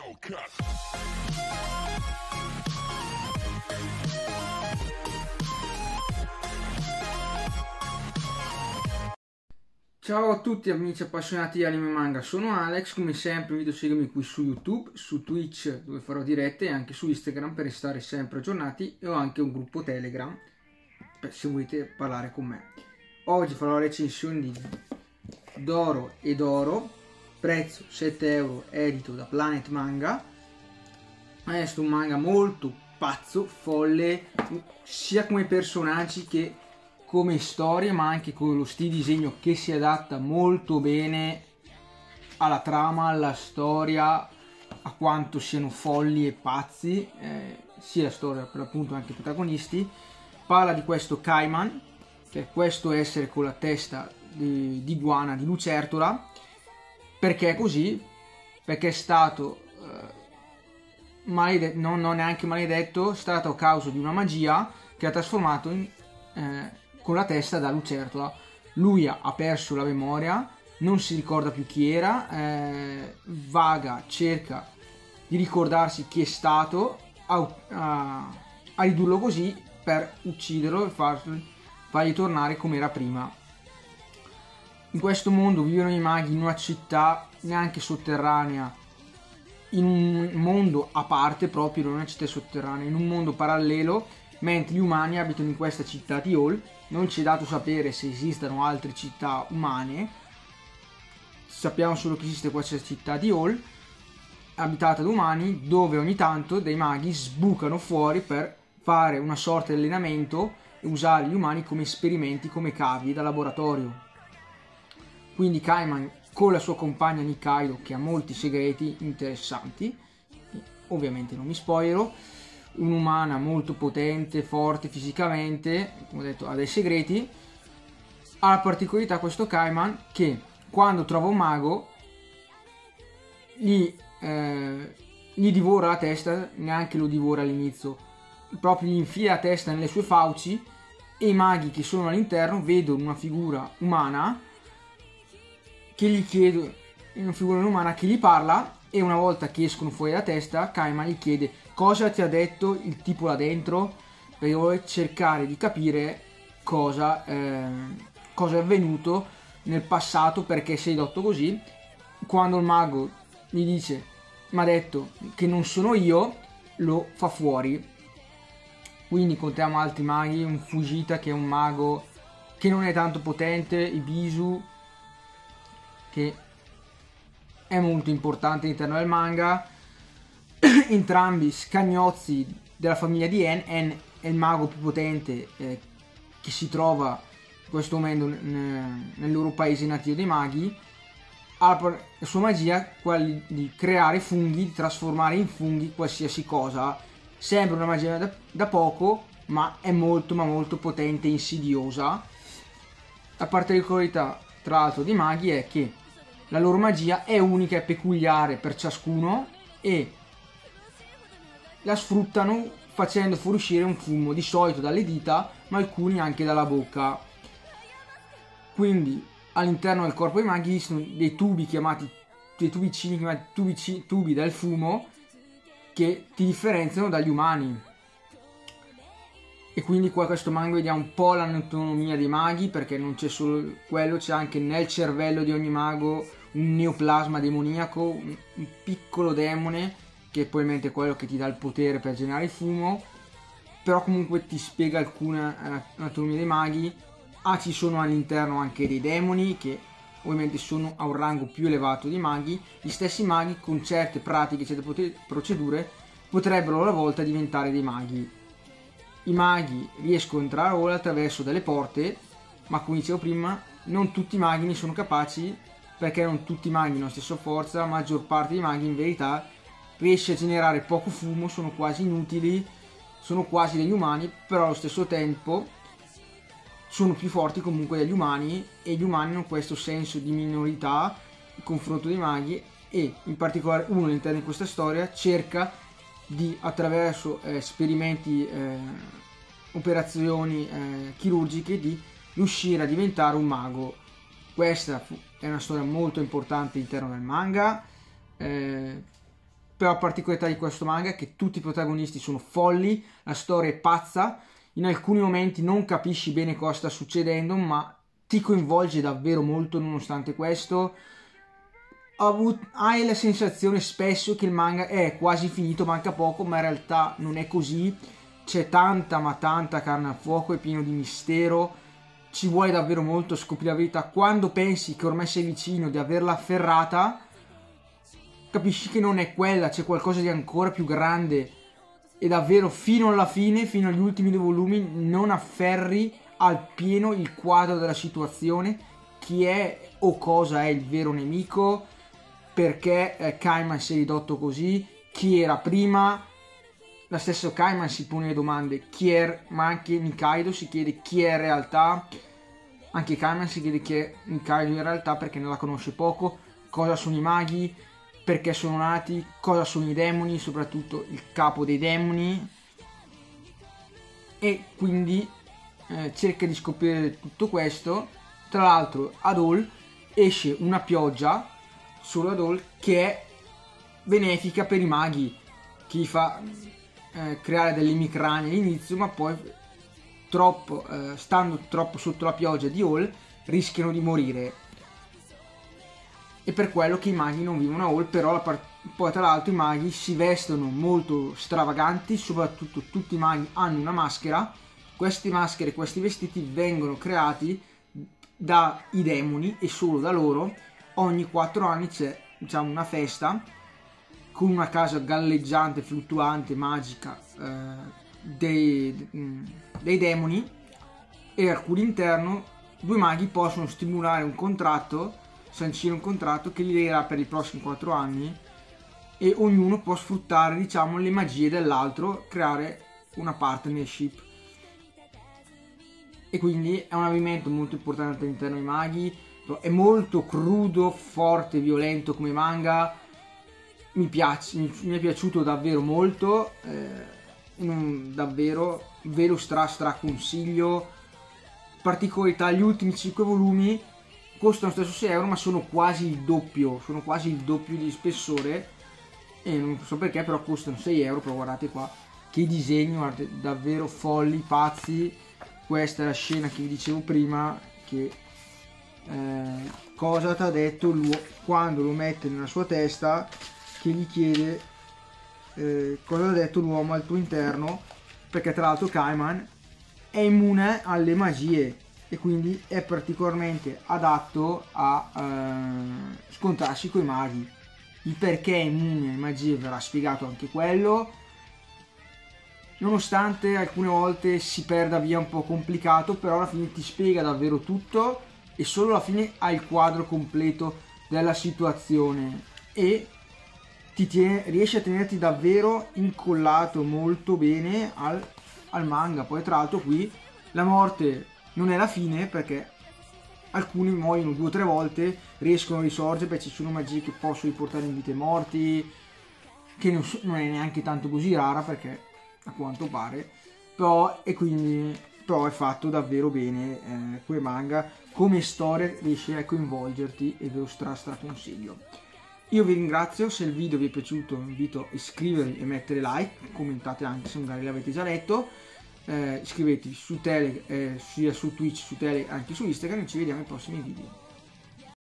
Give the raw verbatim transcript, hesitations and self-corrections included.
Ciao a tutti amici appassionati di anime e manga, sono Alex, come sempre vi invito a seguirmi qui su YouTube, su Twitch dove farò dirette e anche su Instagram per restare sempre aggiornati, e ho anche un gruppo Telegram se volete parlare con me. Oggi farò la recensione di Doro e Doro, prezzo sette euro, edito da Planet Manga. È un manga molto pazzo, folle, sia come personaggi che come storia, ma anche con lo stile disegno che si adatta molto bene alla trama, alla storia, a quanto siano folli e pazzi, eh, sia la storia per l'appunto anche i protagonisti. Parla di questo Kaiman, che è questo essere con la testa di, di iguana, di lucertola. Perché è così? Perché è stato eh, maledetto, non, non neanche maledetto, è stato a causa di una magia che ha trasformato in, eh, con la testa da lucertola. Lui ha, ha perso la memoria, non si ricorda più chi era, eh, vaga, cerca di ricordarsi chi è stato, a, a, a ridurlo così per ucciderlo e far, fargli tornare come era prima. In questo mondo vivono i maghi in una città neanche sotterranea, in un mondo a parte proprio, non è una città sotterranea, in un mondo parallelo, mentre gli umani abitano in questa città di Hall. Non ci è dato sapere se esistano altre città umane, sappiamo solo che esiste questa città di Hall abitata da umani, dove ogni tanto dei maghi sbucano fuori per fare una sorta di allenamento e usare gli umani come esperimenti, come cavi da laboratorio. Quindi Kaiman con la sua compagna Nikaido, che ha molti segreti interessanti, ovviamente non mi spoilerò, un'umana molto potente, forte fisicamente, come ho detto, ha dei segreti. Ha la particolarità questo Kaiman che quando trova un mago gli, eh, gli divora la testa, neanche lo divora all'inizio, proprio gli infila la testa nelle sue fauci, e i maghi che sono all'interno vedono una figura umana che gli chiede, una figura umana che gli parla, e una volta che escono fuori la testa Kaiman gli chiede cosa ti ha detto il tipo là dentro, perché vuole cercare di capire cosa, eh, cosa è avvenuto nel passato, perché sei dotto così. Quando il mago gli dice mi ha detto che non sono io, lo fa fuori. Quindi incontriamo altri maghi, un Fujita che è un mago che non è tanto potente, Ibisu che è molto importante all'interno del manga, entrambi scagnozzi della famiglia di En. En è il mago più potente eh, che si trova in questo momento nel loro paese nativo dei maghi. Ha la sua magia, quella di creare funghi, di trasformare in funghi qualsiasi cosa. Sembra una magia da, da poco, ma è molto ma molto potente e insidiosa. La particolarità tra l'altro dei maghi è che la loro magia è unica e peculiare per ciascuno, e la sfruttano facendo fuoriuscire un fumo, di solito dalle dita, ma alcuni anche dalla bocca. Quindi all'interno del corpo dei maghi esistono dei tubi chiamati, dei tubicini chiamati tubi, tubi del fumo, che ti differenziano dagli umani. E quindi qua questo manga vediamo un po' l'anatomia dei maghi, perché non c'è solo quello, c'è anche nel cervello di ogni mago un neoplasma demoniaco, un, un piccolo demone che è probabilmente quello che ti dà il potere per generare il fumo. Però comunque ti spiega alcune anatomie dei maghi. Ah, ci sono all'interno anche dei demoni che ovviamente sono a un rango più elevato dei maghi. Gli stessi maghi con certe pratiche, certe procedure potrebbero alla volta diventare dei maghi. I maghi riescono a entrare ora attraverso delle porte, ma come dicevo prima non tutti i maghi ne sono capaci, perché non tutti i maghi hanno la stessa forza. La maggior parte dei maghi in verità riesce a generare poco fumo, sono quasi inutili, sono quasi degli umani, però allo stesso tempo sono più forti comunque degli umani, e gli umani hanno questo senso di minorità in confronto dei maghi. E in particolare uno all'interno di questa storia cerca di, attraverso eh, esperimenti, eh, operazioni eh, chirurgiche, di riuscire a diventare un mago. Questa è una storia molto importante all'interno del manga, eh, però la particolarità di questo manga è che tutti i protagonisti sono folli, la storia è pazza, in alcuni momenti non capisci bene cosa sta succedendo, ma ti coinvolge davvero molto nonostante questo. Hai la sensazione spesso che il manga è quasi finito, manca poco, ma in realtà non è così. C'è tanta ma tanta carne al fuoco, è pieno di mistero, ci vuole davvero molto scoprire la verità. Quando pensi che ormai sei vicino di averla afferrata, capisci che non è quella, c'è qualcosa di ancora più grande, e davvero fino alla fine, fino agli ultimi due volumi, non afferri al pieno il quadro della situazione, chi è o cosa è il vero nemico, perché eh, Kaiman si è ridotto così, chi era prima. La stessa Kaiman si pone le domande chi è, ma anche Nikaido si chiede chi è in realtà, anche Kaiman si chiede chi è Nikaido in realtà perché ne la conosce poco, cosa sono i maghi, perché sono nati, cosa sono i demoni, soprattutto il capo dei demoni, e quindi eh, cerca di scoprire tutto questo. Tra l'altro ad All esce una pioggia, solo ad All, che è benefica per i maghi, che fa eh, creare delle emicranie all'inizio, ma poi troppo, eh, stando troppo sotto la pioggia di All rischiano di morire. E per quello che i maghi non vivono a All, però la part- poi tra l'altro i maghi si vestono molto stravaganti, soprattutto tutti i maghi hanno una maschera. Queste maschere, questi vestiti vengono creati dai demoni e solo da loro. Ogni quattro anni c'è, diciamo, una festa con una casa galleggiante, fluttuante, magica eh, dei, dei demoni, e al cui interno due maghi possono stimolare un contratto, sancire un contratto che li legherà per i prossimi quattro anni, e ognuno può sfruttare, diciamo, le magie dell'altro, creare una partnership. E quindi è un avvenimento molto importante all'interno dei maghi, è molto crudo, forte, violento come manga, mi piace, mi, mi è piaciuto davvero molto, eh, non, davvero, ve lo stra stra consiglio. Particolarità, gli ultimi cinque volumi costano stesso sei euro, ma sono quasi il doppio, sono quasi il doppio di spessore, e non so perché, però costano sei euro. Però guardate qua che disegni, guardate, davvero folli, pazzi. Questa è la scena che vi dicevo prima, che eh, cosa ti ha detto lui quando lo mette nella sua testa, che gli chiede eh, cosa ha detto l'uomo al tuo interno, perché tra l'altro Kaiman è immune alle magie e quindi è particolarmente adatto a eh, scontrarsi coi maghi. Il perché è immune alle magie verrà spiegato anche quello, nonostante alcune volte si perda via un po' complicato, però alla fine ti spiega davvero tutto e solo alla fine hai il quadro completo della situazione, e ti tiene, riesce a tenerti davvero incollato molto bene al, al manga. Poi tra l'altro qui la morte non è la fine, perché alcuni muoiono due o tre volte, riescono a risorgere perché ci sono magie che possono riportare in vita i morti, che non, so, non è neanche tanto così rara, perché a quanto pare, però, e quindi però è fatto davvero bene eh, quel manga, come storia riesce a coinvolgerti, e ve lo stra stra consiglio. Io vi ringrazio, se il video vi è piaciuto vi invito a iscrivervi e mettere like, commentate anche se magari l'avete già letto, eh, iscrivetevi su Telegram, eh, sia su Twitch, su Telegram, anche su Instagram, e ci vediamo ai prossimi video.